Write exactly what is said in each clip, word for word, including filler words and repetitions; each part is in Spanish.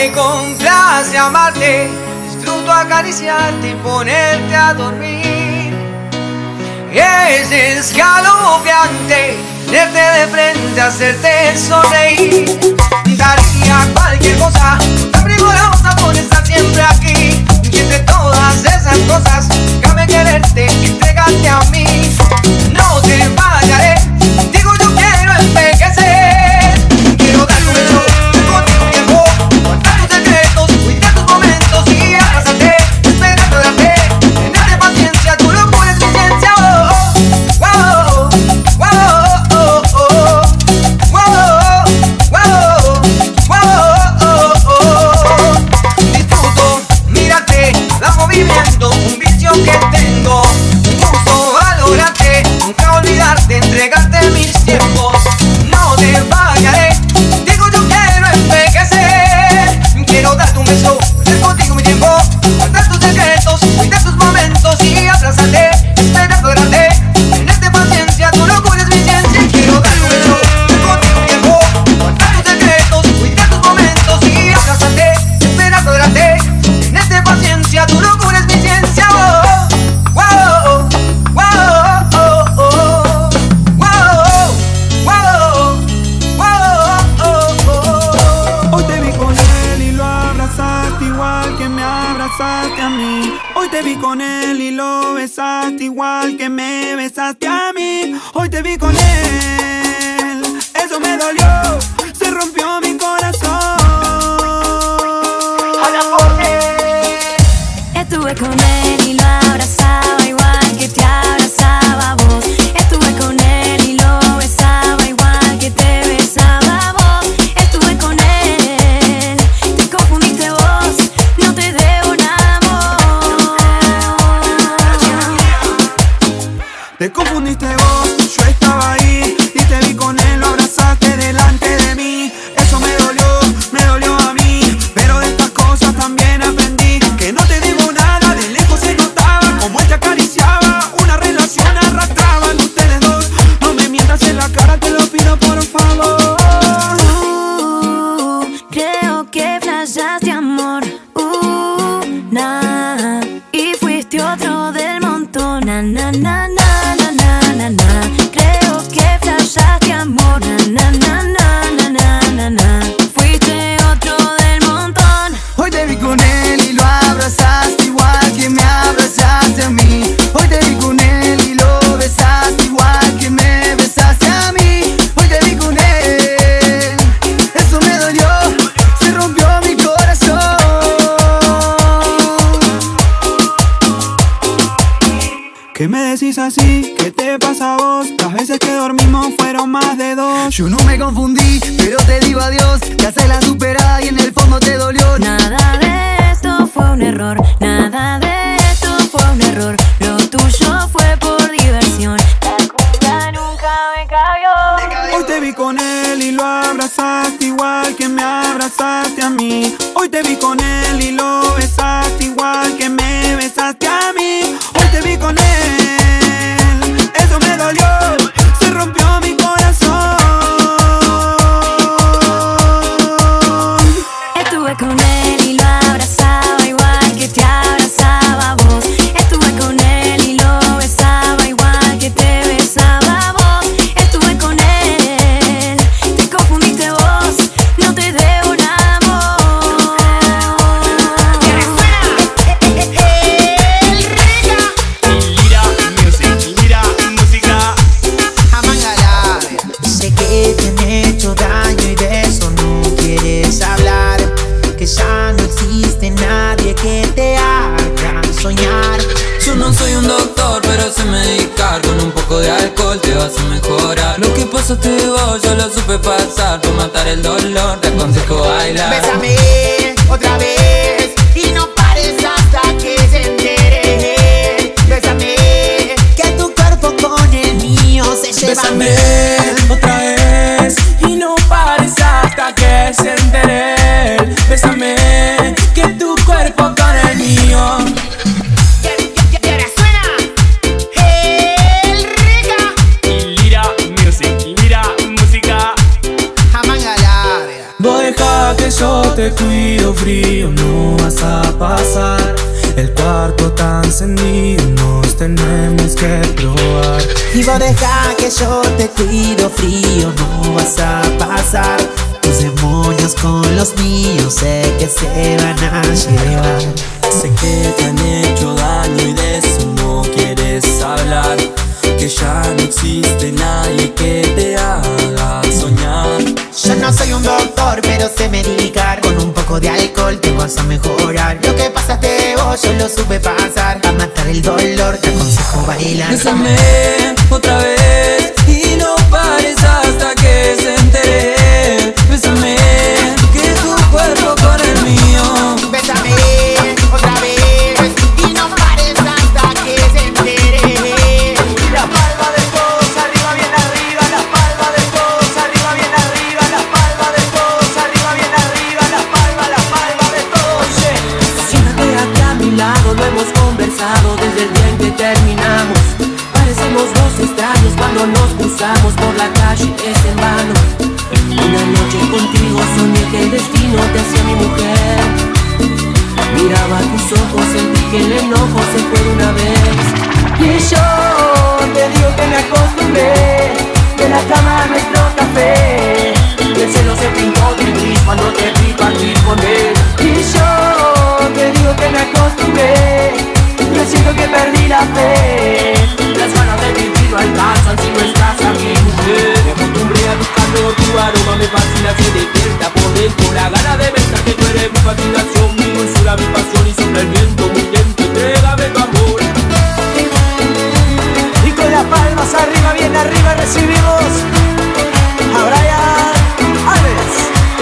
Me complace amarte, disfruto acariciarte y ponerte a dormir. Es escalofriante tenerte de frente, hacerte sonreír. Daría cualquier cosa, tan primorosa por estar siempre aquí. Y entre todas esas cosas, déjame quererte, entrégate a mí. No te fallaré, digo yo quiero envejecer. Quiero darte un beso, contigo tiempo, guardar tus secretos, cuidar tus momentos y abrazarte, esperando darte, tenerte paciencia, tu locura es mi ciencia. Oh, oh, oh, oh, oh, oh, oh, oh, oh, oh, oh. Disfruto, mírate, la movimiento, un vicio que tengo, un gusto valorarte, nunca olvidarte, entregarte mis tiempos. No te fallaré, digo yo quiero envejecer. Quiero darte un beso, es contigo mi tiempo, guardar tus secretos, cuidar tus momentos y abrazarte, esperando grande, tenerte paciencia, tu locura es mi ciencia. Quiero darte un beso, es contigo mi tiempo, guardar tus secretos, cuidar tus momentos y abrazarte, esperando grande, tenerte paciencia, tu locura es mi ciencia. Oh, oh, oh, oh, oh, oh, oh, oh, oh. Hoy te vi con él y lo abrazaste igual que me abrazaste a mí. Hoy te vi con él y lo besaste igual que me besaste a mí. Hoy te vi con él, eso me dolió, se rompió mi corazón. Estuve con él y lo abrazaba igual que te abrazaba a vos. Estuve con él y lo besaba igual que te besaba a vos. Estuve con él, te confundiste vos, no te debo nada, amor. Te confundiste vos, yo estaba ahí y te vi con él, lo abrazaste delante de mí. Eso me dolió, me dolió a mí, pero de estas cosas también aprendí que no te digo nada, de lejos se notaba como él te acariciaba, una relación arrastraban ustedes dos. No me mientas en la cara, te lo pido por favor. Uh, creo que flashaste amor, uh, na, y fuiste otro del montón, na, na, na, na, na, na, na, na. Creo que flashaste amor, na, na, na, na, na, na, na. Fuiste otro del montón. Hoy te vi con él y lo abrazaste igual que me abrazaste a mí. Hoy te vi con él y lo besaste igual que me besaste a mí. Hoy te vi con él, eso me dolió, se rompió mi corazón. ¿Qué me decís así? ¿Qué te pasa a vos? Las veces que dormimos fueron más de dos. Yo no me confundí, pero te digo adiós, ya se la superada y en el fondo te dolió. Nada de esto fue un error, nada de esto fue un error. Lo tuyo fue por diversión, la cumbia nunca me cabió. Hoy te vi con él y lo abrazaste igual que me abrazaste a mí. Hoy te vi con él y lo besaste igual que me besaste a mí. Hoy te vi con él, eso me dolió, se rompió mi corazón. Estuve con él y lo abrazaba igual que te abrazaba a vos. Estuve con él y lo besaba igual que te besaba a vos. Estuve con él, te confundiste vos, no te debo nada, amor. Lira Music, Lira Música. Sé que te han hecho daño y de eso no quieres hablar, que ya no existe nadie que te haga soñar. Yo no soy un doctor, pero sé medicar. Con un poco de alcohol te vas a mejorar. Lo que pasaste vos, yo lo supe pasar. Por matar el dolor, te aconsejo bailar. Bésame otra vez y no pares hasta que se entere. Bésame, que tu cuerpo con el mío se llevan. Bésame otra vez y no pares hasta que se entere él. Bésame, que tu cuerpo con el mío. Lira Music, Lira Música. Jamán a la Vos deja que yo te cuido, frío no vas a pasar. El cuarto tan encendido, nos tenemos que probar. Y vos deja que yo te cuido, frío no vas a pasar. Tus demonios con los míos sé que se van a llevar. Sé que te han hecho daño y de eso no quieres hablar. Que ya no existe nadie que te haga soñar. Yo no soy un doctor, pero sé medicar. Con un poco de alcohol te vas a mejorar. Lo que pasaste vos yo lo supe pasar. A matar el dolor te aconsejo bailar. Bésame otra vez y no pares hasta que se entere. Bésame, que tu cuerpo con el mío. Bésame otra vez y no pares hasta que se entere. La palma de todos arriba, bien arriba. La palma de todos arriba, bien arriba. La palma de todos arriba, bien arriba. La palma, la palma de todos. Siéntate aquí a mi lado, lo hemos conversado desde el día en que terminamos. Parecemos dos extraños cuando nos cruzamos por la calle, es en vano. Una noche contigo soñé que el destino te hacía mi mujer. Miraba tus ojos, sentí que el enojo se fue de una vez. Y yo te digo que me acostumbré de la cama a nuestro café. Y el cielo se pintó de gris cuando te vi partir con él. Y yo te digo que me acostumbré, yo siento que perdí la fe. Las ganas de vivir no alcanzan si no estás aquí, mujer. Me acostumbré a tu calor, tu aroma me fascina, se despierta por dentro la gana de besarte. Tú eres mi fascinación, mi dulzura, mi pasión y sobre el viento muy lento, entrégame tu amor. Y con las palmas arriba, bien arriba recibimos a Brian Alves.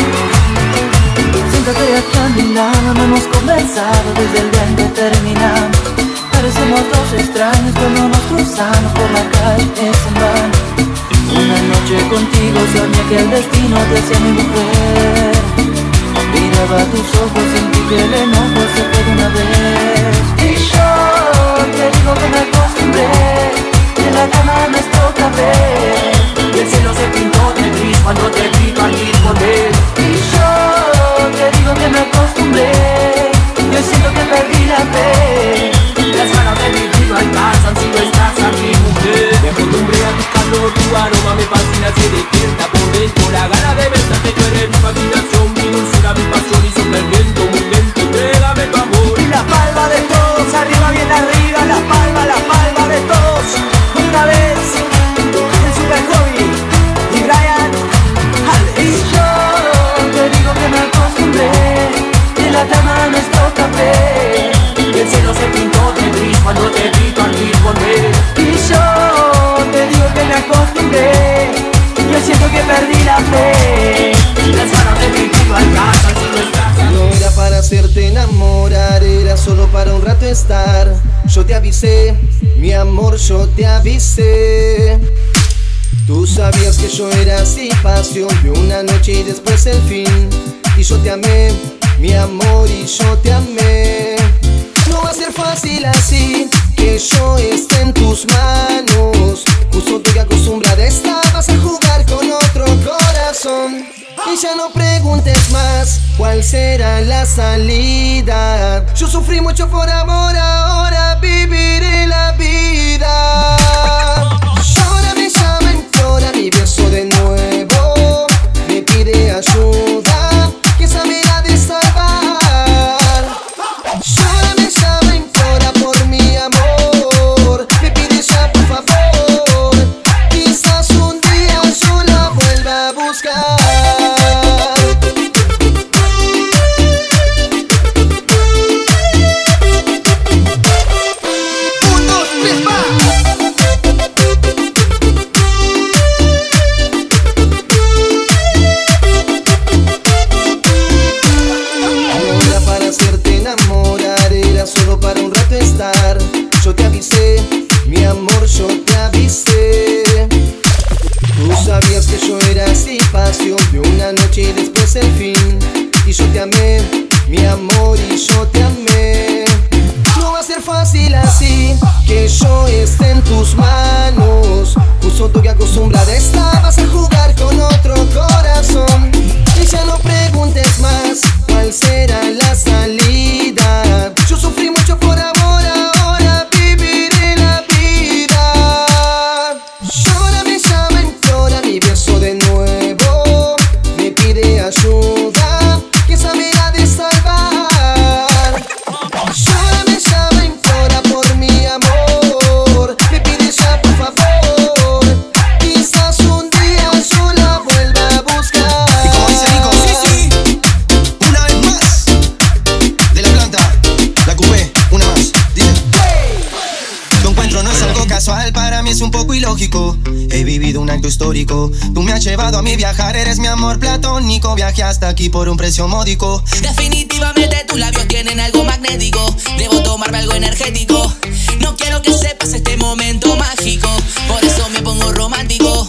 Siéntate aquí a mi lado, no hemos conversado desde el día en que terminamos. Parecemos dos extraños cuando nos cruzamos por la calle, es en vano. Una noche contigo soñé que el destino te hacía mi mujer. Miraba tus ojos, sentí que el enojo se fue de una vez. Y yo te digo que me acostumbré de la cama a nuestro café. Y el cielo se pintó de gris cuando te vi partir con él. Y yo te digo que me acostumbré, yo siento que perdí la fe. Las ganas de vivir no alcanzan si no estás aquí, mujer. Me acostumbré a tu calor, tu aroma me fascina, se despierta por dentro la gana de besarte. Tú eres mi fascinación, mi dulzura, mi pasión y sobre el viento muy lento, entrégame tu amor. Y la palma de todos arriba, bien arriba. La palma, la palma de todos. Una vez el Super Hobby y Brian Alves. Y yo te digo que me acostumbré de la cama a nuestro café. Y el cielo se pintó de gris cuando te vi partir con él. Y yo te digo que me acostumbré, yo siento que perdí la fe. Las ganas de vivir no alcanzan si no estás aquí. No era para hacerte enamorar, era solo para un rato estar. Yo te avisé, mi amor, yo te avisé. Tú sabías que yo era así, pasión de una noche y después el fin. Y yo te amé, mi amor, y yo te amé. No va a ser fácil así, que yo esté en tus manos. Justo tú que acostumbrada estabas a jugar con otro corazón. Y ya no preguntes más cuál será la salida. Yo sufrí mucho por amor, ahora viviré la vida. Ahora me llama, implora mi beso de nuevo. Me pide ayuda, que esa me ha de salvar. Ahora me llama, implora por mi amor. Me pide ya por favor, quizás un día yo la vuelva a buscar. Yo te avisé, mi amor, yo te avisé. Tú sabías que yo era así, pasión de una noche y después el fin. Y yo te amé, mi amor, y yo te amé. No va a ser fácil así, que yo esté en tus manos. Justo tú que acostumbrada estabas a jugar con otro corazón. Y ya no preguntes más acto histórico. Tú me has llevado a mi viajar, eres mi amor platónico. Viajé hasta aquí por un precio módico. Definitivamente tus labios tienen algo magnético. Debo tomarme algo energético. No quiero que sepas este momento mágico, por eso me pongo romántico.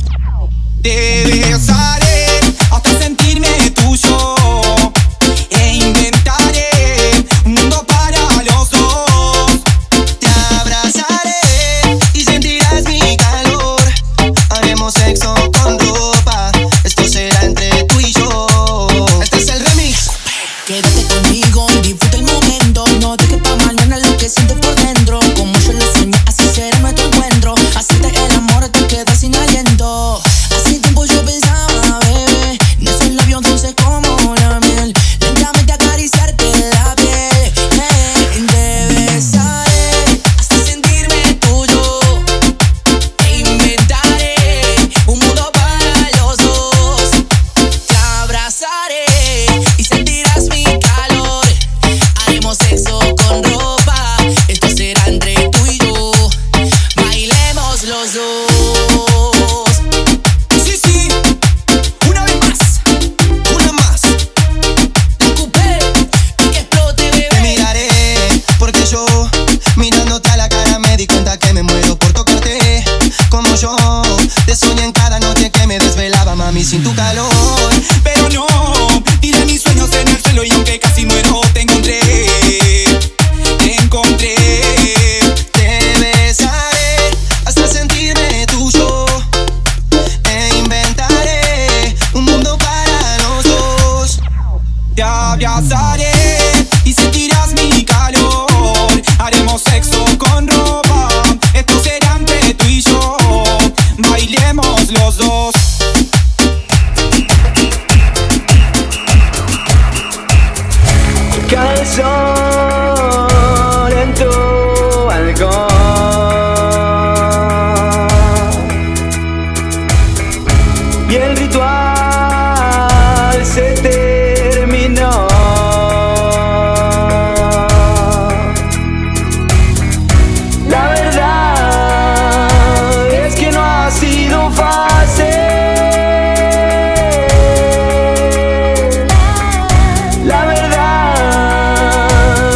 Te besaré hasta sentirme tuyo. E inventaré un mundo para los dos. Te abrazaré y sentirás mi calor. Haremos sexo con ropa. Esto será entre tú y yo. Este es el remix. Quédate conmigo y disfruta el momento. No dejes pa' mañana lo que sientes por dentro. Como yo lo soñé, así será nuestro encuentro. Hacerte el amor te quedas sin aliento. Hace tiempo yo pensaba, bebé, en esos labios dulces como la miel. Lentamente acariciarte la piel. Hey, te besaré hasta sentirme tuyo. E inventaré un mundo para los dos. Te abrazaré y sentirás mi calor. Haremos sexo con ropa. Esto será entre tú y yo. Bailemos los dos. Sí, sí, una vez más. Una más. Te ocupé y que explote, Te bebé. miraré porque yo mirándote a la cara me di cuenta que me muero por tocarte. Como yo te soñé en cada noche que me desvelaba, mami, sin tu calor. Pero no, tiré mis sueños en el suelo y aunque casi muero te encontré. Te encontré. Te besaré hasta sentirme tuyo. E inventaré un mundo para los dos. Te abrazaré y sentirás mi calor. Haremos sexo con ropa. Esto será entre tú y yo. Bailemos los dos. Cae el sol en tu balcón y el ritual se terminó. La verdad es que no ha sido fácil. La verdad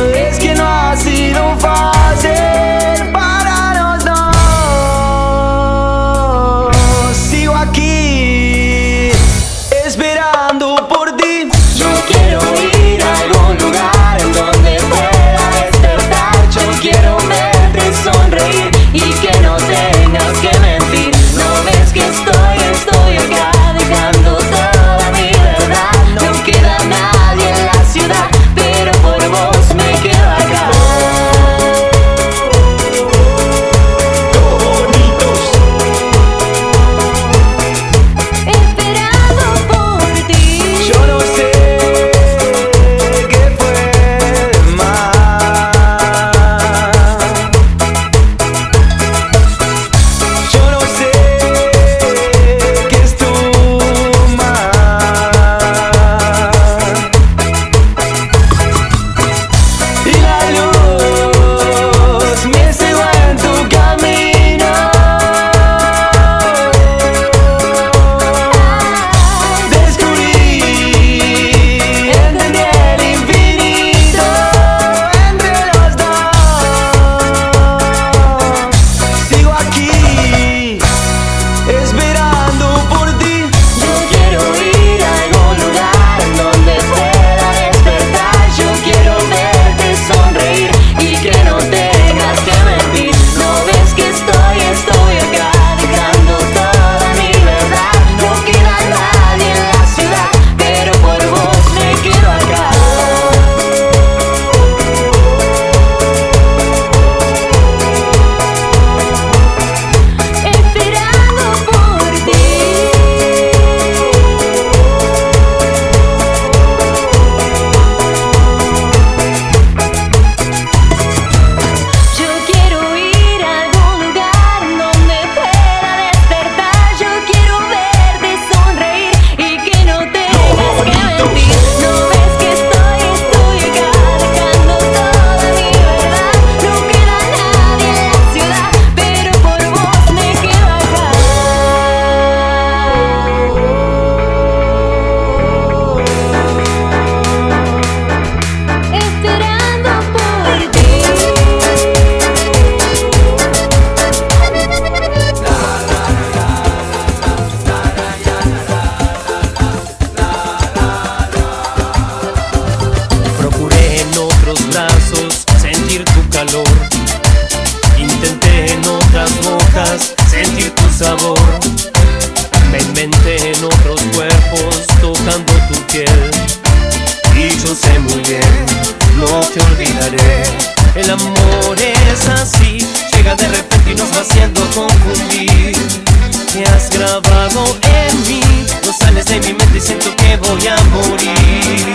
sé muy bien, no te olvidaré. El amor es así, llega de repente y nos va haciendo confundir. Te has grabado en mí, no sales de mi mente y siento que voy a morir.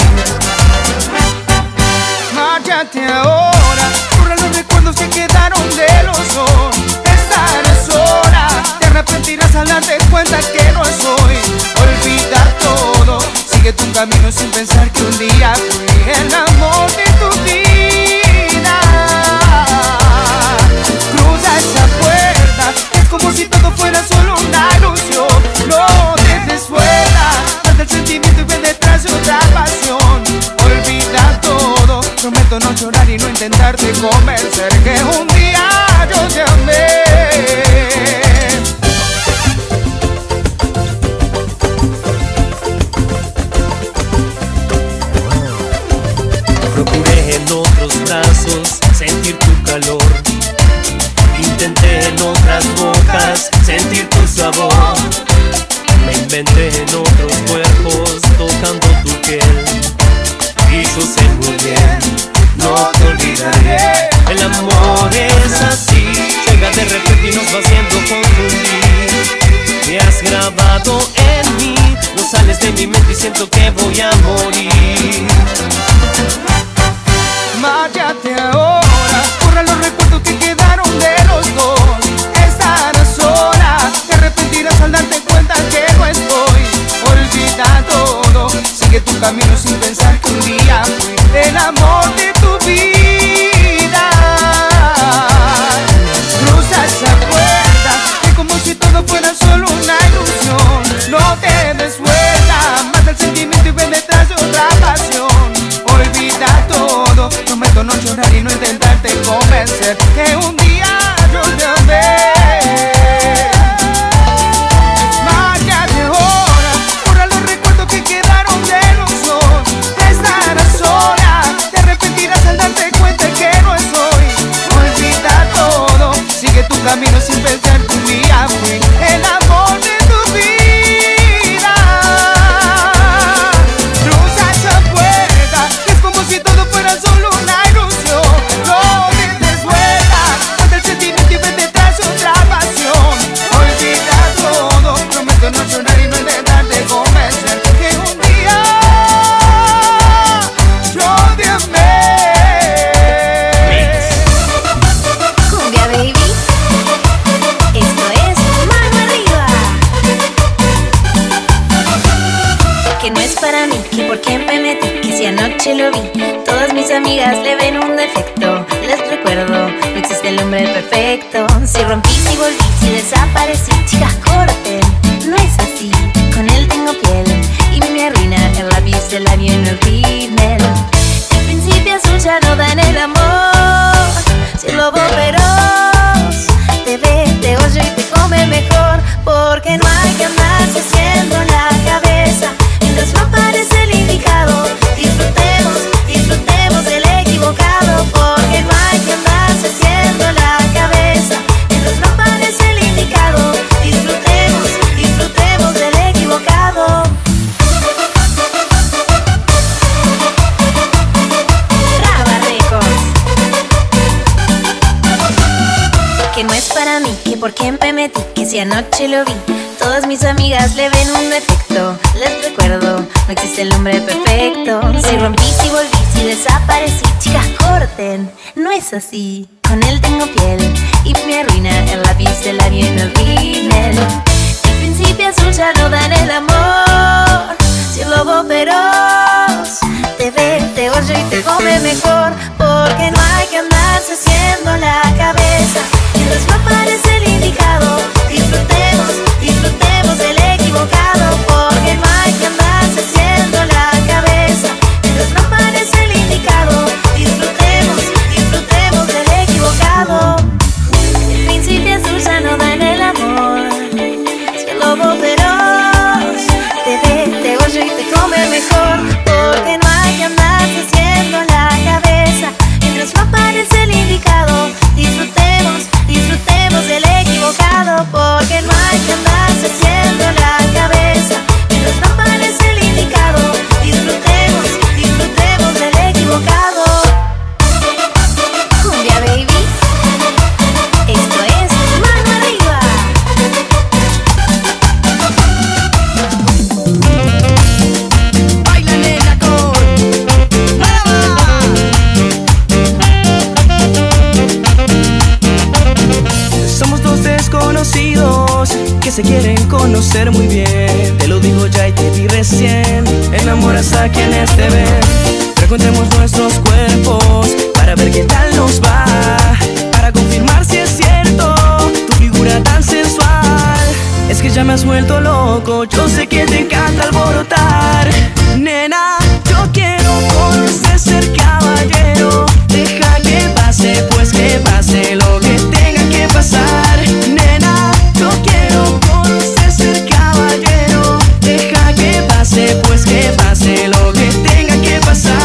Márchate ahora, borra los recuerdos que quedaron de los dos. Estarás sola, te arrepentirás al darte cuenta que no soy. Olvida todo, sigue tu camino sin pensar que un día fui el amor de tu vida. Cruza esa puerta, es como si todo fuera solo una ilusión. No te des vuelta, mata el sentimiento y ven detrás de otra pasión. Olvida todo, prometo no llorar y no intentarte convencer que un día yo te amé. Procuré en otros brazos sentir tu calor. Intenté en otras bocas sentir tu sabor. Me inventé en otros cuerpos tocando tu piel. Y yo sé muy bien, no te olvidaré. El amor es así, llega de repente y nos va haciendo confundir. Te has grabado en mí, no sales de mi mente y siento que voy a morir. Márchate ahora, borra los recuerdos que quedaron de los dos. Estarás sola, te arrepentirás al darte cuenta que no estoy. Olvida todo, sigue tu camino sin pensar que un día fui el amor de tu vida. Cruza esa puerta, que como si todo fuera solo una ilusión. No te des vuelta, mata el sentimiento y ven detrás de otra pasión. Olvida todo, prometo no llorar y no intentarte convencer que un día yo te amé. Márchate ahora, borra los recuerdos que quedaron de los dos. Estarás sola, te arrepentirás al darte cuenta que no estoy. Olvida todo, sigue tu camino sin pensar que un día fui el amor de tu vida. Cruza esa puerta, que es como si todo fuera solo una ilusión. No te des vuelta, mata el sentimiento y ven detrás de otra pasión. Olvida todo, prometo no llorar y no intentarte convencer que un día yo te amé. Cumbia baby, esto es mano arriba. Que no es para mí, que por qué me metí, que si anoche lo vi. Todas mis amigas le ven un defecto. Les recuerdo, no existe el hombre perfecto. Si rompí, si volví, si desaparecí, chicas corten, no es así. Con él tengo piel y me arruina el lápiz del labio en el rímel. El principio azul ya no da en el amor. Si el lobo feroz te ve, te oye y te come mejor. Porque no hay que andarse haciendo la cabeza mientras no aparece el indicado. Disfrutemos, disfrutemos del equivocado. Porque no hay que andarse haciendo la cabeza mientras no aparece el indicado. Disfrutemos, disfrutemos del equivocado. Raba Records. Que no es para mí, que por qué me metí, que si anoche lo vi. Todas mis amigas le ven un defecto. Les recuerdo, no existe el hombre perfecto. Si rompí, si volví, si desaparecí, chicas corten, no es así. Con él tengo piel y me arruina el lápiz del labio en el rímel. El principio azul ya no da en el amor. Si el lobo feroz te ve, te oye y te come mejor. Porque no hay que andarse haciendo la cabeza mientras no aparece el indicado. Disfrutemos, disfrutemos del equivocado. Porque no hay que andarse haciendo la cabeza mientras no aparece el indicado. Disfrutemos, disfrutemos del equivocado. El principio azul ya no da en el amor. Si el lobo feroz te ve, te oye y te come mejor. Porque no hay que andarse haciendo la cabeza mientras no aparece el indicado. Disfrutemos, disfrutemos se quieren conocer muy bien. Te lo digo ya y te vi recién. Enamoras a quienes te ven. Frecuentemos nuestros cuerpos para ver qué tal nos va, para confirmar si es cierto tu figura tan sensual. Es que ya me has vuelto loco, yo sé que te encanta alborotar. Nena, yo quiero conocer, ser caballero. Deja que pase, pues que pase lo que tenga que pasar. Nena, yo quiero conocer, ser caballero. Deja que pase, pues que pase lo que tenga que pasar.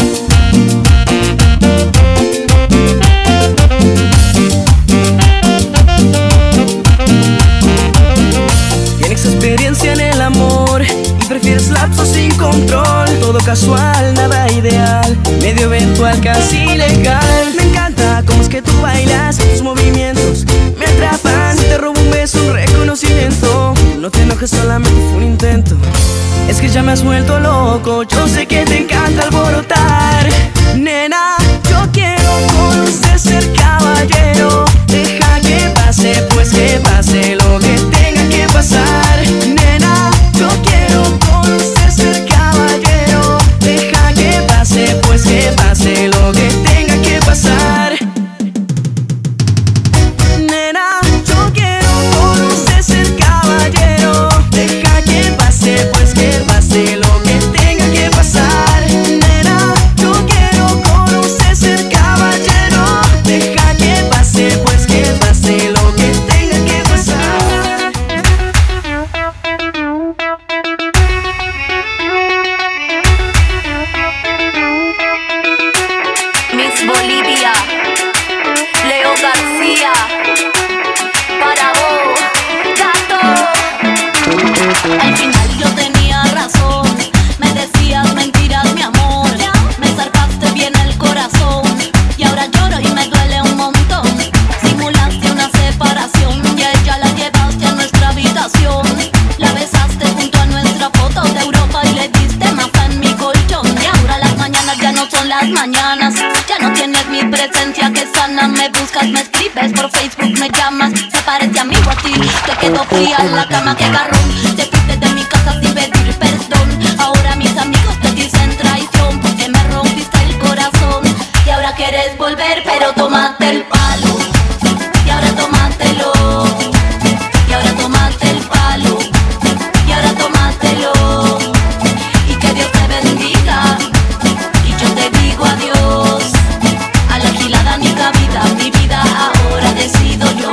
Tienes experiencia en el amor y prefieres lapsos sin control. Todo casual, nada ideal, medio eventual, casi legal. Me encanta cómo es que tú bailas, tus movimientos me atrapan. Te robo un beso, un reconocimiento. No te enojes, solamente fue un intento. Es que ya me has vuelto loco, yo sé que te encanta alborotar. Nena, yo quiero conocer, ser caballero. Deja que pase, pues que pase lo que tenga que pasar. Nena, yo quiero conocer, ser caballero. Deja que pase, pues que pase lo que tenga que pasar. Nena, yo quiero conocer, ser caballero. Deja que pase, pues que pase lo que tenga que pasar. Nena, yo quiero conocer, ser caballero. Deja que pase, pues que pase lo que tenga que pasar. Miss Bolivia, Leo García, para vos, gato. Al final yo tenía razón, me decías mentiras, mi amor. Me acercaste bien el corazón y ahora lloro y me duele un montón. Simulaste una separación y a ella la llevaste a nuestra habitación. La besaste junto a nuestra foto de Europa y le diste masa en mi colchón. Y ahora las mañanas ya no son las mañanas. Ya no tienes mi presencia que sana. Me buscas, me escribes por Facebook, me llamas. Se parece amigo a ti, te quedo fría en la cama, que garrón. Te fuiste de mi casa sin pedir perdón. Ahora mis amigos te dicen traición porque me rompiste el corazón. Y ahora quieres volver, pero tómate el palo. Y ahora tómatelo. Y ahora tómate el palo. Y ahora tómatelo. Y que Dios te bendiga. Y yo te digo adiós. A la gilada ni cabida, mi vida ahora decido yo.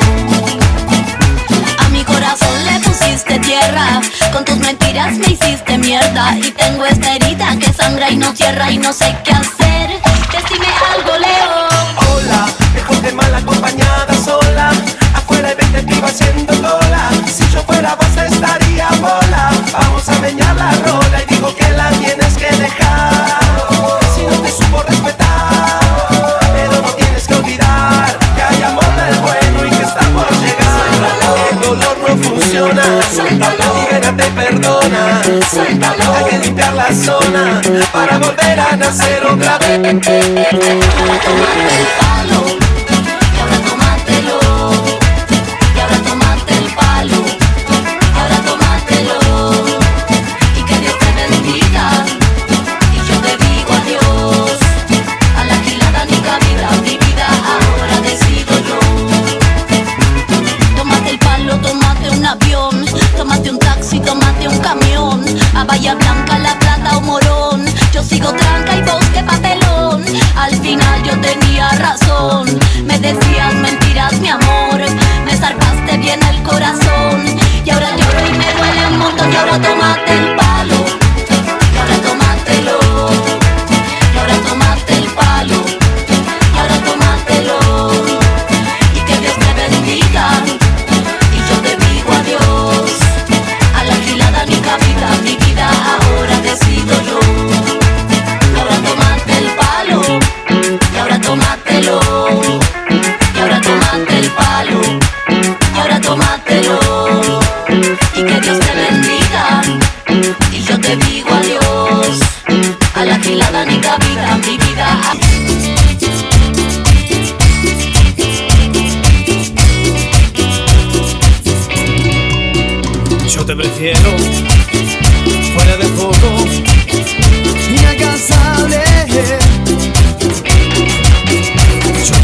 A mi corazón le pusiste tierra, con tus mentiras me hiciste mierda. Y tengo esta herida que sangra y no cierra y no sé qué hacer. Decime algo, Leo. Hola, mejor de mal acompañada sola. Afuera y veinte que iba haciendo cola. Si yo fuera vos estaría bola. Vamos a meñar la rola y digo que la tienes que dejar. Si no te supo respetar, pero no tienes que olvidar que hay amor del bueno y que está por llegar. El dolor no funciona, la tijera te perdona. Hay que limpiar la zona para volver a nacer otra vez. Tómate el palo, y ahora tómatelo. Y ahora tómate el palo, y ahora tómatelo. Y que Dios te bendiga, y yo te digo adiós. A la gilada ni cabida, mi vida ahora decido yo. Tómate el palo, tómate un avión, tómate un taxi, tómate un camión. A Bahía Blanca, La Plata o Morón. Yo sigo tranca y vos qué papelón. Al final yo tenía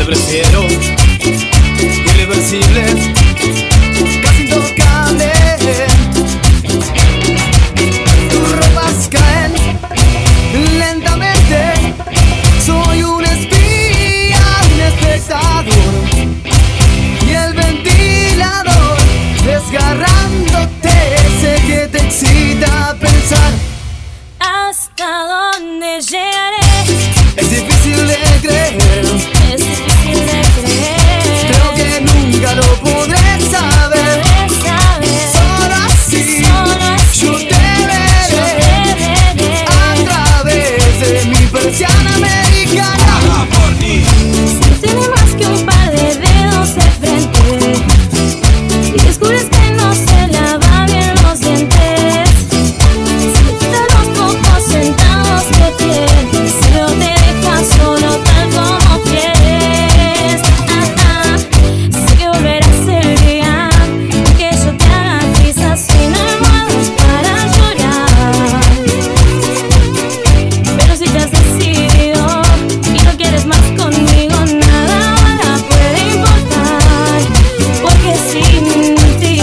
prefiero irreversible, casi intocable. Tus ropas caen lentamente. Soy un espía, un espectador, y el ventilador desgarrándote. Sé que te excita pensar hasta dónde llegaré. Es difícil de creer, es difícil de creer. Creo que nunca lo podré saber. Podré saber. Solo así, Solo así yo te veré, yo te veré a través de mi persiana americana. Haga por mí. Si tiene más que un par de dedos de frente y descubres que no se lava bien los dientes, si te quita los pocos centavos que tienes, si luego te dejas solo tal como quieres, ah, ah, sé que volverá a ser el día que yo te haga risas sin almohadas para llorar. Pero si te has decidido y no quieres más conmigo, nada ahora puede importar, porque sin ti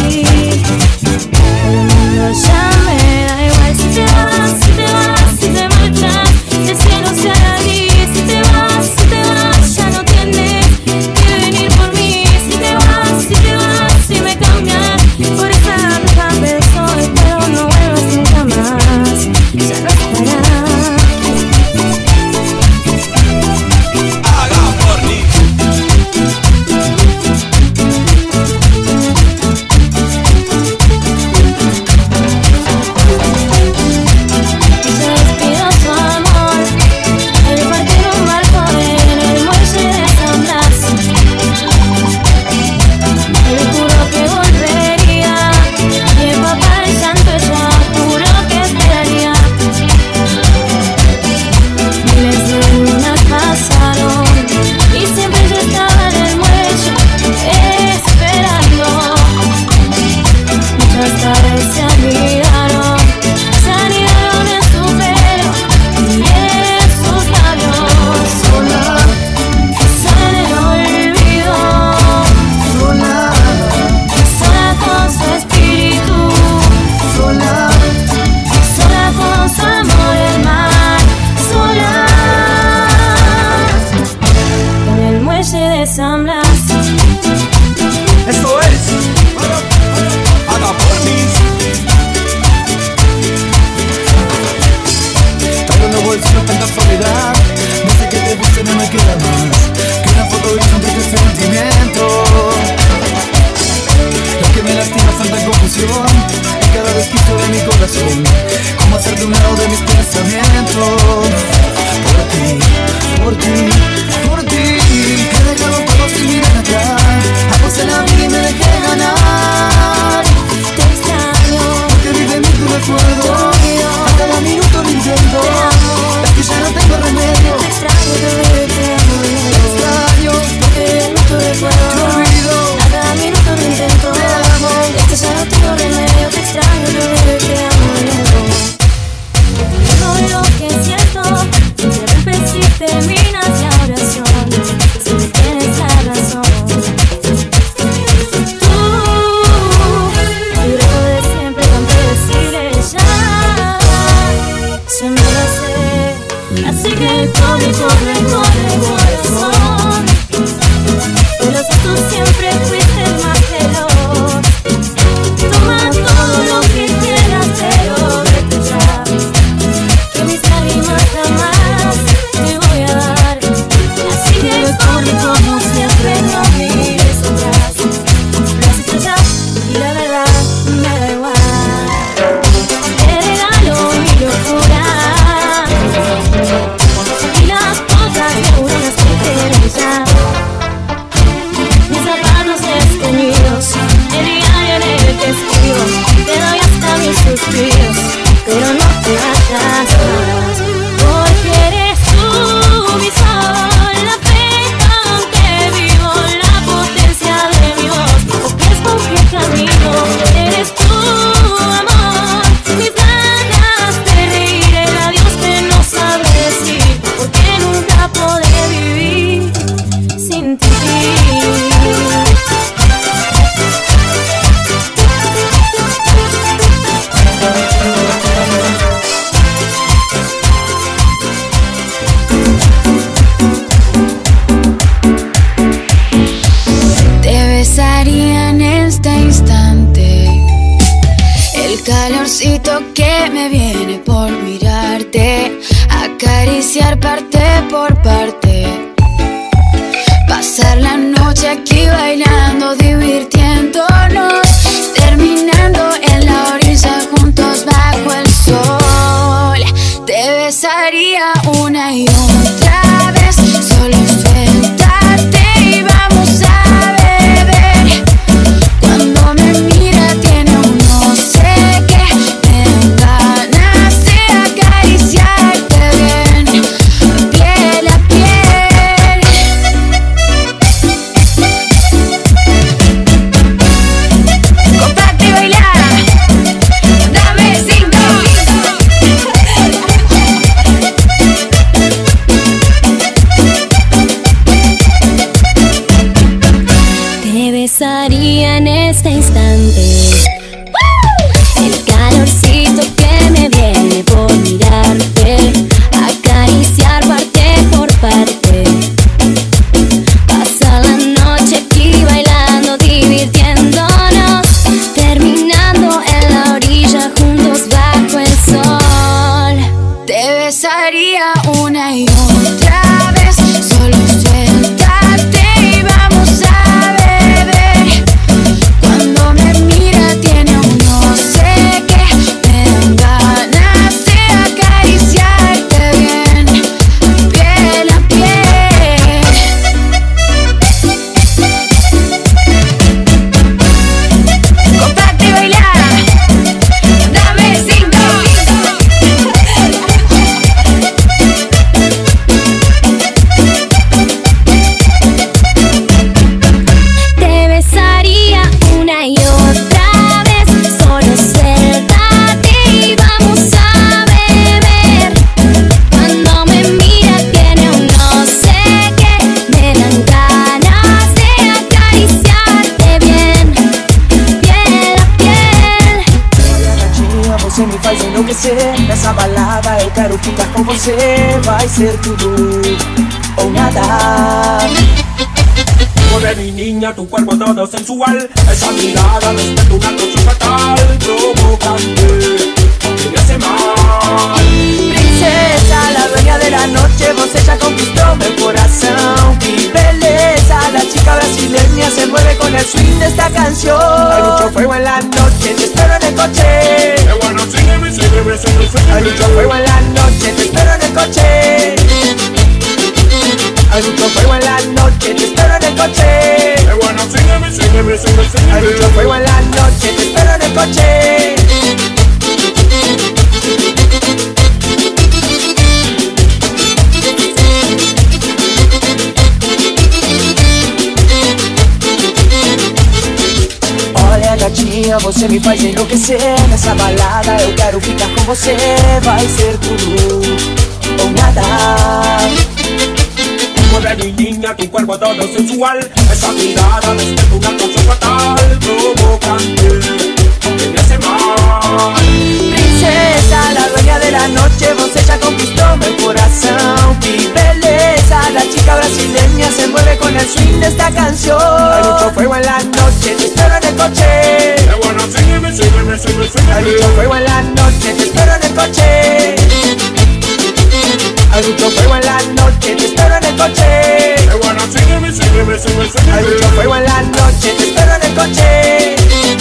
el mundo ya me da igual. Si te vas, si te vas, si te marchas, el cielo se hará gris. Si te vas, si te vas, ya no tienes que venir por mí. Si te vas, si te vas, si me cambias por esa vieja persona, pero no vuelvas nunca más, ya no estarás. Haga por mí. Se despidió su amor, el partir un barco en el muelle de San Blas. Él juró que volvería y empapar el llanto ella juró que esperaría. Miles de lunas pasaron y siempre yo estaba en el muelle esperando. Muchas tardes se anidaron, se anidaron en su pelo y en sus labios. Sola, Sola en el olvido, sola, sola con su espíritu, sola, sola con su amor el mar, sola en el muelle de San Blas. esto es Haga por mí. Traigo en los bolsillos tanta soledad. No sé qué te gusta, no me queda más que una foto y un triste sentimiento. Lo que me lastima es tanta confusión en cada resquicio de mi corazón. Cómo hacerte un lado de mis pensamientos. Por ti, por ti, por ti, he dejado todo sin mirar calorcito que me viene por mirarte, acariciar parte por parte, pasar la noche aquí bailando, divirtiéndonos, terminando en la orilla juntos bajo el sol. Te besaría una y otra vez, solo suéltate y vamos a beber. Cuando me mira tiene un no sé qué, me dan ganas de acariciarte bien, piel a piel. Comparte y baila, dame cinco. Te besaría en este instante, el calorcito que me viene por mirarte, acariciar parte por parte, pasar la noche aquí bailando, divirtiéndonos, terminando en la orilla juntos bajo el sol. Te besaría una y otra vez, solo suéltate y vamos a beber. Cuando me mira tiene un no sé qué, me dan ganas de acariciarte bien, piel a piel. Comparte y baila, dame cinco. Te besaría una y otra vez, solo suéltate y vamos a beber. Cuando me mira tiene un no sé qué, me dan ganas de acariciarte bien, piel a piel. Gatinha, você me faz enlouquecer. Nessa balada eu quero ficar com você. Vai ser tudo ou nada. Mueve mi niña, tu cuerpo todo sensual. Esa mirada despierta una noche fatal, provocante, que me hace mal. Princesa, la dueña de la noche, você já conquistou meu coração. Que beleza, la chica brasileña se mueve con el swing de esta canción. Hay mucho fuego en la noche, te espero en el coche. Que bueno, sígueme, sígueme, sígueme, sígueme. Hay mucho fuego en la noche, te espero en el coche. Hay mucho fuego en la noche, te espero en el coche. Que bueno, sígueme, sígueme, sígueme, sígueme. Hay mucho fuego en la noche, te espero en el coche. Olha gatinha, você me faz enlouquecer. Nessa balada eu quero ficar com você. Vai ser tudo ou nada. Mueve mi niña, tu cuerpo todo sensual. Esa mirada despierta una noche fatal, provocante, que me hace mal. Princesa, la dueña de la noche, você já conquistou meu coração. Que beleza, la chica brasileña se mueve con el swing de esta canción. Hay mucho fuego en la noche, te espero en el coche. Que bueno, sígueme, sígueme, sígueme, sígueme. Hay mucho fuego en la noche, te espero en el coche. Hay mucho fuego en la noche, te espero en el coche. Que bueno, sígueme, sígueme, sígueme, sígueme. Hay mucho fuego en la noche, te espero en el coche.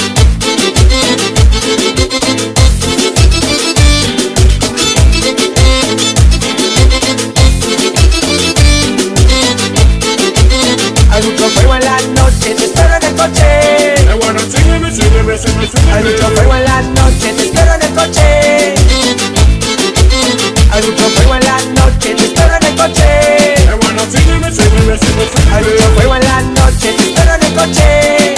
Hay mucho fuego en la noche, te espero en el coche. Que bueno, sígueme, sígueme, sígueme, sígueme. Hay mucho fuego en la noche, te espero en el coche. Hay mucho fuego en la noche, te espero en el coche. Que bueno, sígueme, sígueme, sígueme, sígueme. Hay mucho fuego en la noche, te espero en el coche.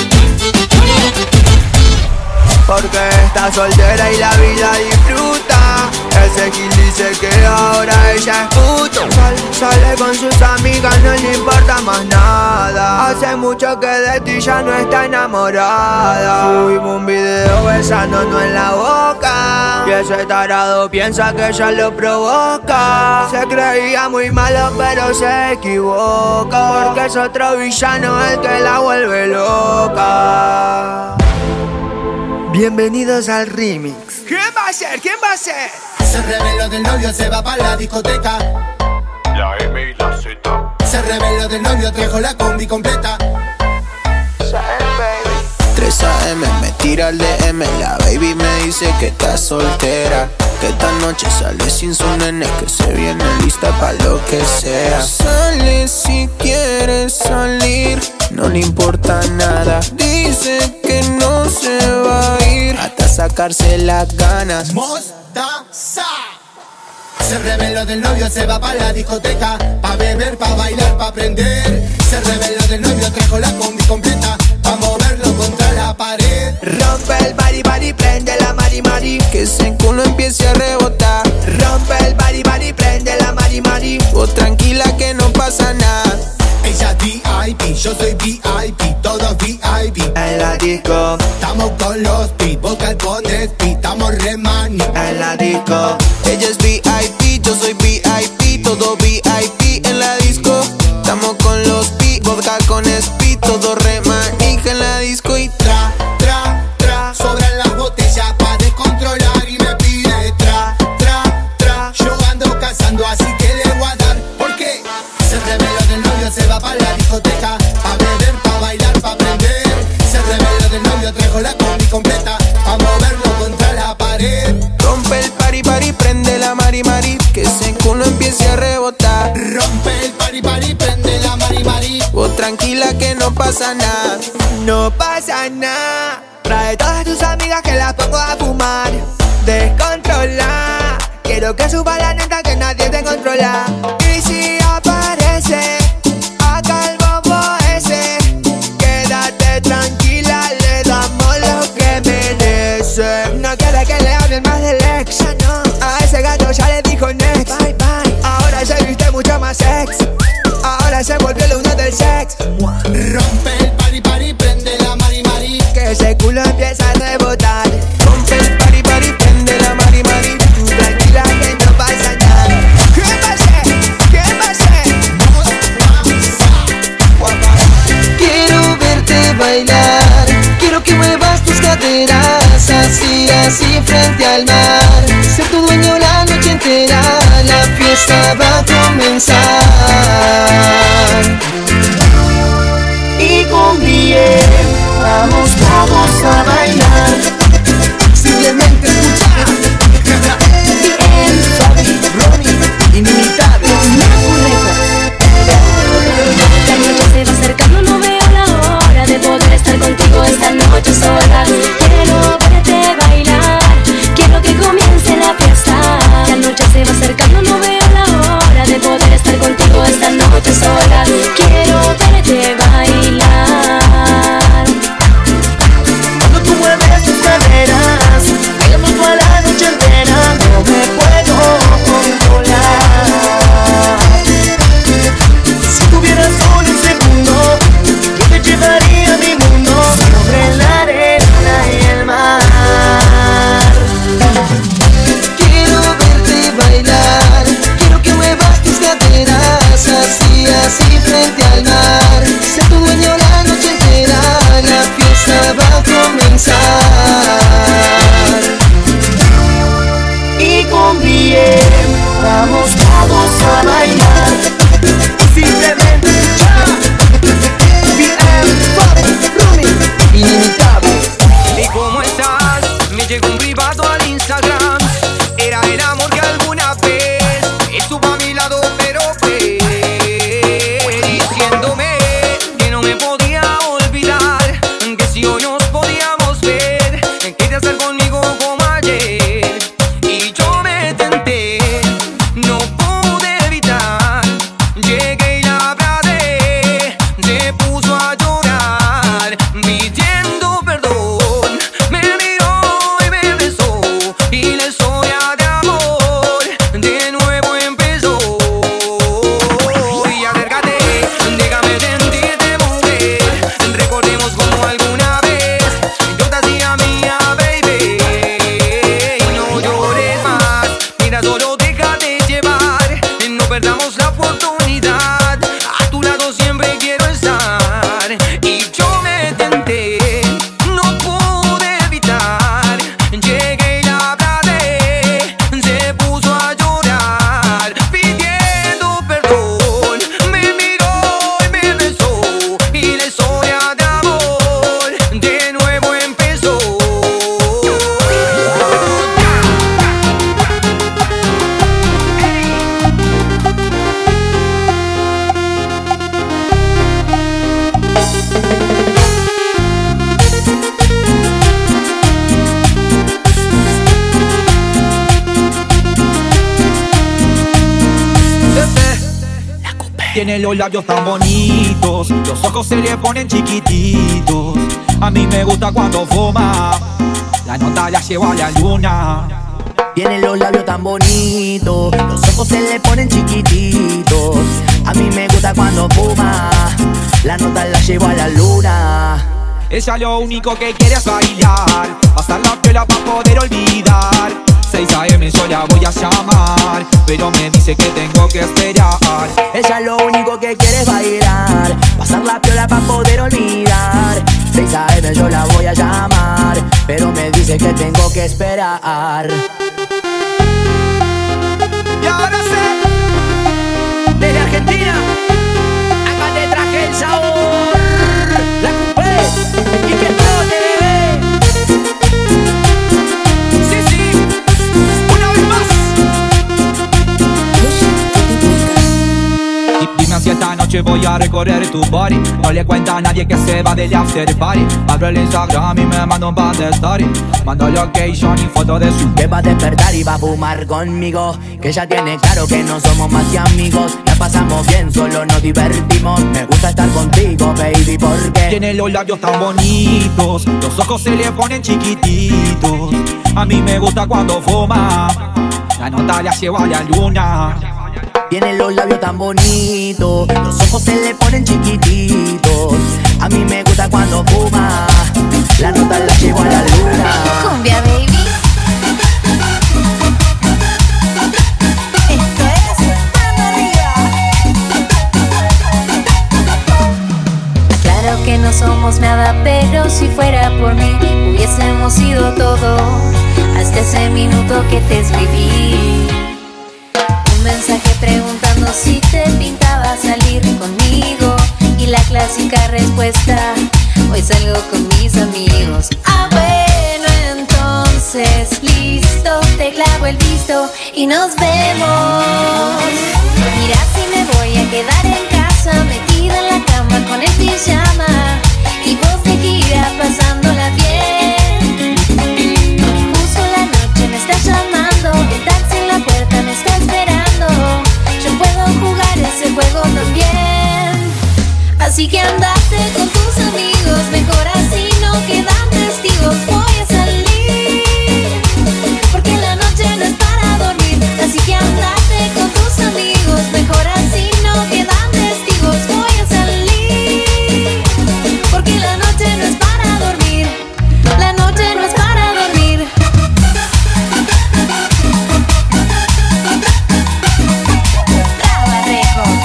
Porque está soltera y la vida disfruta. Ese Gil dice que ahora ella es puto. Sal, sale con sus amigas, no le importa más nada. Hace mucho que de ti ya no está enamorada. Subimos un video besándonos en la boca y ese tarado piensa que ella lo provoca. Se creía muy malo pero se equivoca, porque es otro villano el que la vuelve loca. Bienvenidos al remix. ¿Quién va a ser? ¿Quién va a ser? Se reveló del novio, se va para la discoteca. La M y la Z. Se reveló del novio, trajo la combi completa. tres A M me tira el D M. La baby me dice que está soltera, que esta noche sale sin su nene, que se viene lista pa' lo que sea. Sale si quiere salir, no le importa nada. Dice que no se va a ir hasta sacarse las ganas. Mostaza. Se reveló del novio, se va pa' la discoteca, pa' beber, pa' bailar, pa' aprender. Se reveló del novio, trajo la combi completa, pa' moverlo contra la pared. Rompe el bari bari, prende la mari mari, que ese culo empiece a rebotar. Rompe el bari bari, prende la mari mari. Vos tranquila que no pasa nada. Ella es V I P, yo soy V I P, todos V I P. En la disco estamos con los P, vocal con speed, estamos re mani. En la disco ella es V I P, yo soy V I P, todo V I P en la disco. Estamos con los P, vocal con speed, todo re manija en la disco. Y tra, tra, tra, sobran las botellas pa' descontrolar y me pide tra, tra, tra. Yo ando cazando así que le voy a dar, ¿por qué? Se reveló del novio, se va pa' la discoteca, pa' beber, pa' bailar, pa' aprender. Se reveló del novio, trajo la combi completa, pa' moverlo contra la pared. Rompe el pari pari, prende la mari mari, que ese culo empiece a rebotar. Rompe el pari pari, prende la mari mari. Vos tranquila que no pasa nada. no pasa nada. Trae todas tus amigas que las pongo a fumar. Descontrola, quiero que suba la neta que nadie te controla. Y si aparece acá el bobo ese, quédate tranquila, le damos lo que merece. No quiere que le hablen más del ex, no. A ese gato ya le dijo next, bye bye. Ahora se viste mucho más sex, ahora se volvió el uno del sex. Rompe el pari pari, prende la mari mari, que ese culo empieza a rebotar. Rompe el pari pari, prende la mari mari. Tranquila que no pasa nada. ¿Qué va a ser? ¿Qué va a ser? Quiero verte bailar, quiero que muevas tus caderas, así, así frente al mar. Ser tu dueño la noche entera, la fiesta va a comenzar. Y con bien, vamos todos a bailar. Simplemente escuchar. Bien, Fabi, Ronnie, inimitable. La noche se va acercando, no veo la hora de poder estar contigo esta noche sola. Quiero verte bailar, quiero que comience la fiesta. La noche se va acercando, no veo la hora de poder estar contigo esta noche sola. Quiero verte bailar. Cuando tú mueves tus caderas, bailamos toda la noche entera, no me puedo controlar. Si tuvieras solo un segundo, yo te llevaría a mi mundo, sobre la arena y el mar. Quiero verte bailar, quiero que muevas tus caderas, así, así frente al mar. Ser tu dueño la noche entera, la fiesta va a comenzar. Y con bien, vamos todos a bailar. Simplemente escuchar. Bien, Fabi, Rumi, inimitable. ¿Y cómo estás? Me llegó un privado al Instagram. Era el amor que alguna vez estuvo a mi lado, pero fue diciéndome que no me podía olvidar, que si hoy nos podíamos ver, quería hacer conmigo como ayer. Y yo me tenté, no pude evitar, llegué y la abracé, se puso a llorar, pidiendo perdón, me miró y me besó, y la historia de amor de nuevo empezó. Y acércate, déjame sentirte mujer, recordemos como alguna vez yo te hacía mía, baby. Y no llores más, mira, solo déjate llevar, no perdamos la oportunidad, a tu lado siempre quiero estar. Y yo me tenté, no pude evitar, Tiene los labios tan bonitos, los ojos se le ponen chiquititos. A mí me gusta cuando fuma, la nota la llevo a la luna. Tiene los labios tan bonitos, los ojos se le ponen chiquititos. A mí me gusta cuando fuma, la nota la llevo a la luna. Ella lo único que quiere es bailar, pasar la piola pa' poder olvidar. seis a eme yo la voy a llamar, pero me dice que tengo que esperar. Ella lo único que quiere es bailar, pasar la piola pa' poder olvidar. seis a eme yo la voy a llamar, pero me dice que tengo que esperar. Y ahora sé, desde Argentina, acá te traje el sabor. La cumplé y que explote, bebé. Sí, sí, una vez más. Y dime si esta noche voy a recorrer tu body. No le cuenta a nadie que se va del after party. Abro el Instagram y me mando un par de story. Mando location y foto de su. Que va a despertar y va a fumar conmigo, que ya tiene claro que no somos más que amigos. La pasamos bien, solo nos divertimos. Me gusta estar contigo, baby, porque tiene los labios tan bonitos, los ojos se le ponen chiquititos. A mí me gusta cuando fuma, la nota la llevo a la luna. Tiene los labios tan bonitos, los ojos se le ponen chiquititos. A mí me gusta cuando fuma, la nota la llevo a la luna. Cumbia, baby. Esto es mano arriba. Claro que no somos nada, pero si fuera por mí hubiésemos sido todo. Hasta ese minuto que te escribí, un mensaje preguntando si te pintaba salir conmigo, y la clásica respuesta: hoy salgo con mis amigos. Ah, bueno, entonces listo, te clavo el visto y nos vemos. Mira si me voy a quedar en casa, metida en la cama con el pijama, y vos de gira pasándola bien. Justo la noche me está llamando, el taxi en la puerta me está esperando. Yo puedo jugar ese juego también. Así que andate con tus amigos, mejor así no quedan testigos. Voy a salir, porque la noche no es para dormir. Así que andate con tus amigos, mejor así no quedan testigos. Voy a salir, porque la noche no es para dormir. La noche no es para dormir. Traba Records.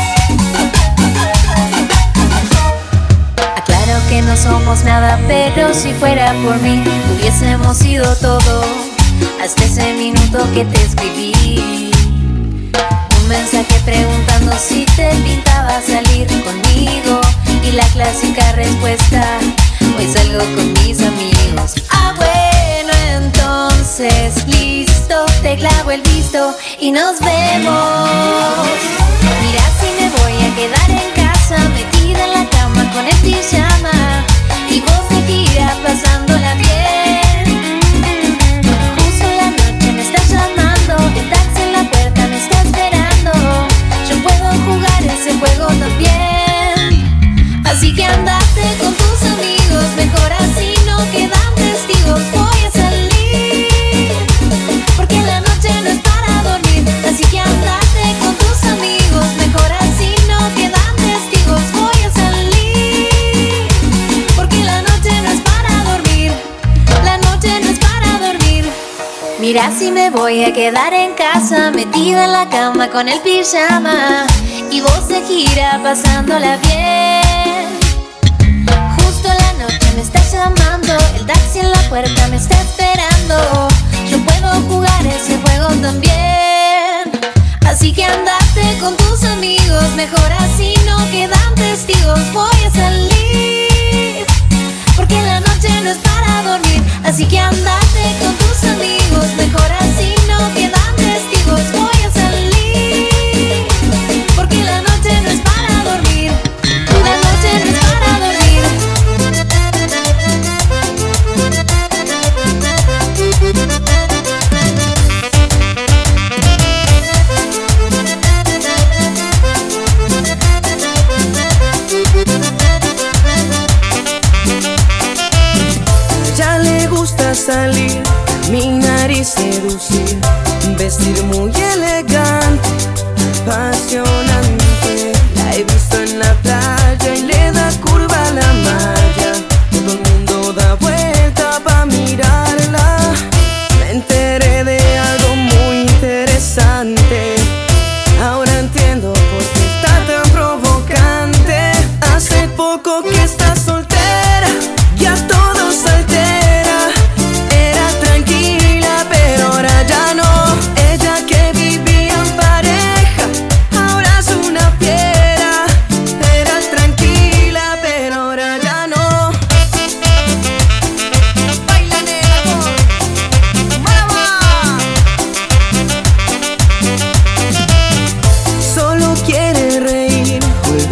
Aclaro que no somos nada, pero si fuera por mí hubiésemos sido todo. Hasta ese minuto que te escribí, un mensaje preguntando si te pintaba salir conmigo, y la clásica respuesta: hoy salgo con mis amigos. Ah, bueno, entonces listo, te clavo el visto y nos vemos. Mira si me voy a quedar en casa, metida en la cama con el pijama, y vos de gira pasándola bien. Justo la noche me está llamando, el taxi en la puerta me está esperando. Yo puedo jugar ese juego también. Así que andate con tus amigos, mejor así no quedan testigos. Voy a salir, porque la noche no es para dormir. Así que andate con tus amigos, mejor así no quedan testigos. Voy a salir, porque la noche no es para dormir. La noche no es para dormir. Mira si me voy a quedar en casa, metida en la cama con el pijama, y vos de gira pasándola bien. Justo la noche me está llamando, el taxi en la puerta me está esperando. Yo puedo jugar ese juego también. Así que andate con tus amigos, mejor así no quedan testigos. Voy a salir, porque la noche no es para dormir. Así que andate con tus amigos, mejor así no quedan testigos. Voy a salir, porque la noche no es para dormir. La noche no es para dormir.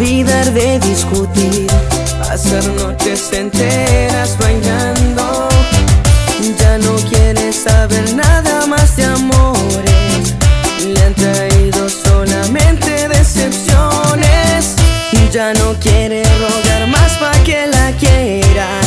olvidar de discutir, pasar noches enteras bailando. Ya no quiere saber nada más de amores, le han traído solamente decepciones. Ya no quiere rogar más pa' que la quieran,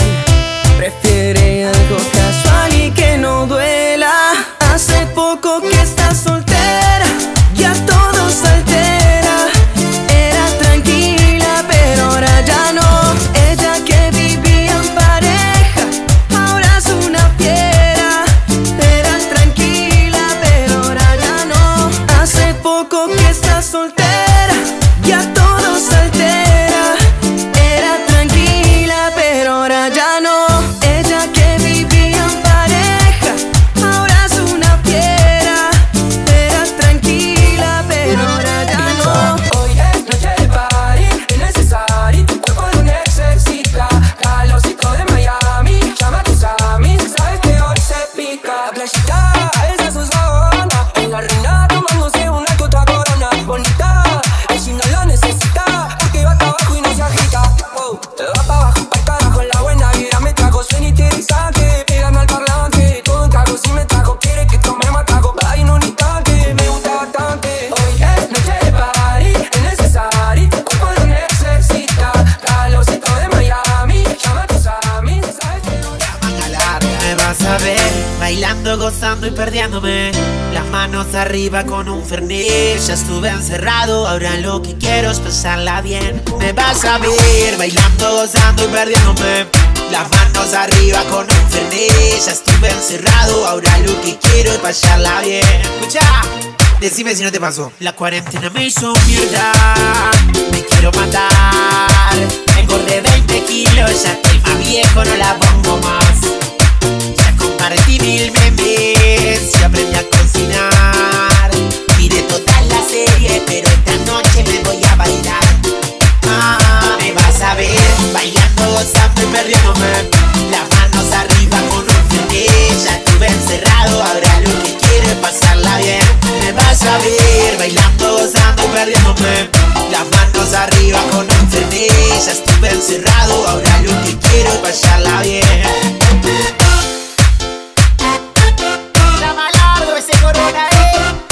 prefiere algo casual y que no duela. Hace poco que está soltera, ya todo se altera. Era tranquila pero ahora ya no. Ella que vivía en pareja, ahora es una fiera. Era tranquila pero ahora ya no. Hace poco que está soltera, ya todo se altera. Era tranquila pero ahora ya no. Ella que vivía en pareja, ahora es una fiera. Era tranquila pero ahora ya no. Hoy es noche de party, es necesario. Tu cuerpo lo necesita. Calorcito de Miami, llama a tus amigos, sabes que hoy se pica. La playita, esa es su zona. En la reina tomándose una que otra corona. Bonita, el si no lo necesita, porque va hasta abajo y no se agita. Wow, te va pa' abajo, pa' carajo. La buena vida me trajo sanitizante, pegando al parlante. Todo en cargo si me trajo, quiere que tome más trago. Ay, en un instante, me gusta bastante. Hoy es noche de party, es necesario. Tu cuerpo lo necesita. Calorcito de Miami, llama a tus amigos, sabes que no Me vas a ver bailando, gozando y perdiéndome. Las manos arriba con un fernet. Ya estuve encerrado, ahora lo que quiero es pasarla bien. Me vas a ver bailando, gozando y perdiéndome. Las manos arriba con un fernet. Ya estuve encerrado, ahora lo que quiero es pasarla bien. Escucha, decime si no te pasó. La cuarentena me hizo mierda, me quiero matar. Engordé veinte kilos, ya estoy más viejo, no la pongo más. Ya compartí mil memes, ya aprendí a cocinar. Miré toda la serie, pero esta noche me voy a bailar. Ah, me vas a ver bailando, gozando y perdiéndome. Las manos arriba con un fernet. Ya estuve encerrado, ahora lo que quiero es pasarla bien. Me vas a ver bailando, gozando y perdiéndome. Las manos arriba con un fernet. Ya estuve encerrado, ahora lo que quiero es pasarla bien. La malardo ese corona, eh.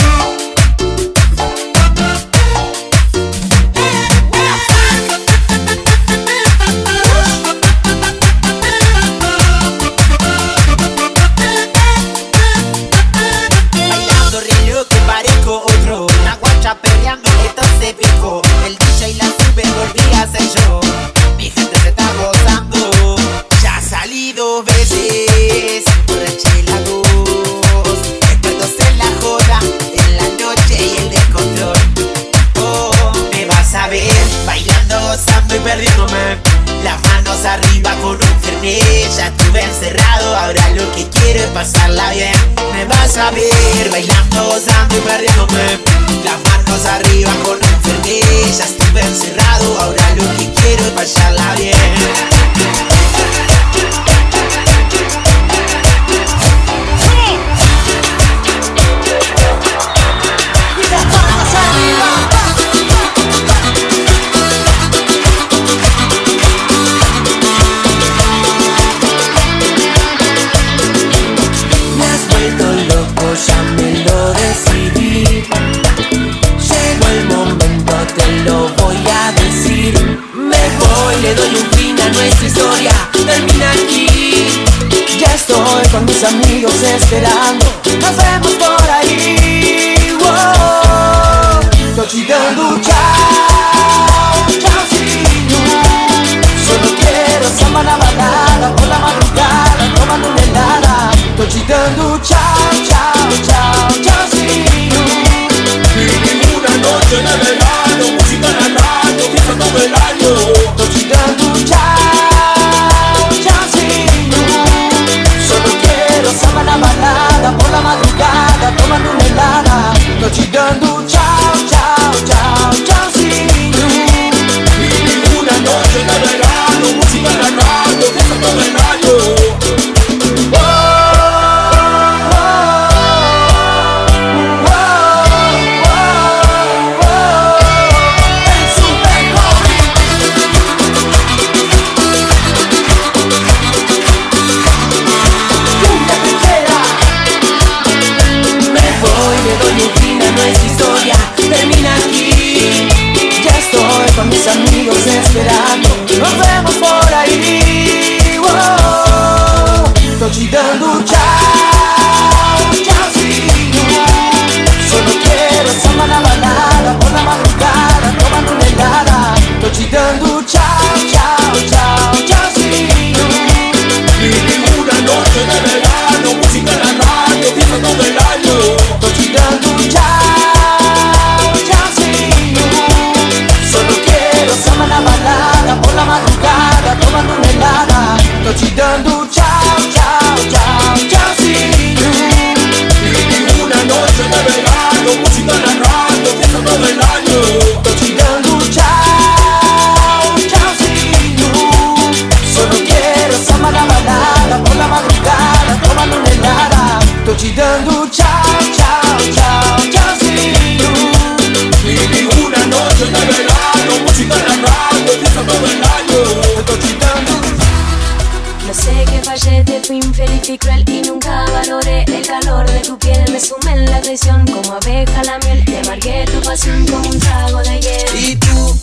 Bailando re loco, parezco otro. La guacha perreando y esto se picó. El D J la sube, volví a ser yo. Mi gente se está gozando. Ya salí dos veces, emborraché la voz. Expertos en la joda, en la noche y el descontrol. Oh, me vas a ver bailando, gozando y perdiéndome. Las manos arriba con un fernet. Ya estuve encerrado, ahora lo que quiero es pasarla bien. Me vas a ver bailando, gozando y perdiéndome. Las manos arriba con un fernet. Ya estuve encerrado, ahora lo que quiero es pasarla bien. Me has vuelto loco, ya me lo decidí. Llegó el momento, te lo voy a decir. Me voy, le doy un fin a nuestra historia. Termina aquí. Ya estoy con mis amigos esperando. Nos vemos por ahí. Wow. Estoy dando chao, chao, sí, no. Solo quiero samba la balada por la madrugada, tomando una helada. Estoy dando chao, chao, chao, chao, sí, no. Vivimos una noche de verano, música en la radio, fiesta todo el año. Estoy dando chao, chao, sí, no. Solo quiero samba la balada por la madrugada, tomando una helada. Estoy dando chao, chao, chao, chao, sí. fallé, te fui infeliz y cruel y nunca valoré el calor de tu piel. Me sumé en la traición como abeja a la miel, te amargué tu pasión como un trago de hiel. Y tú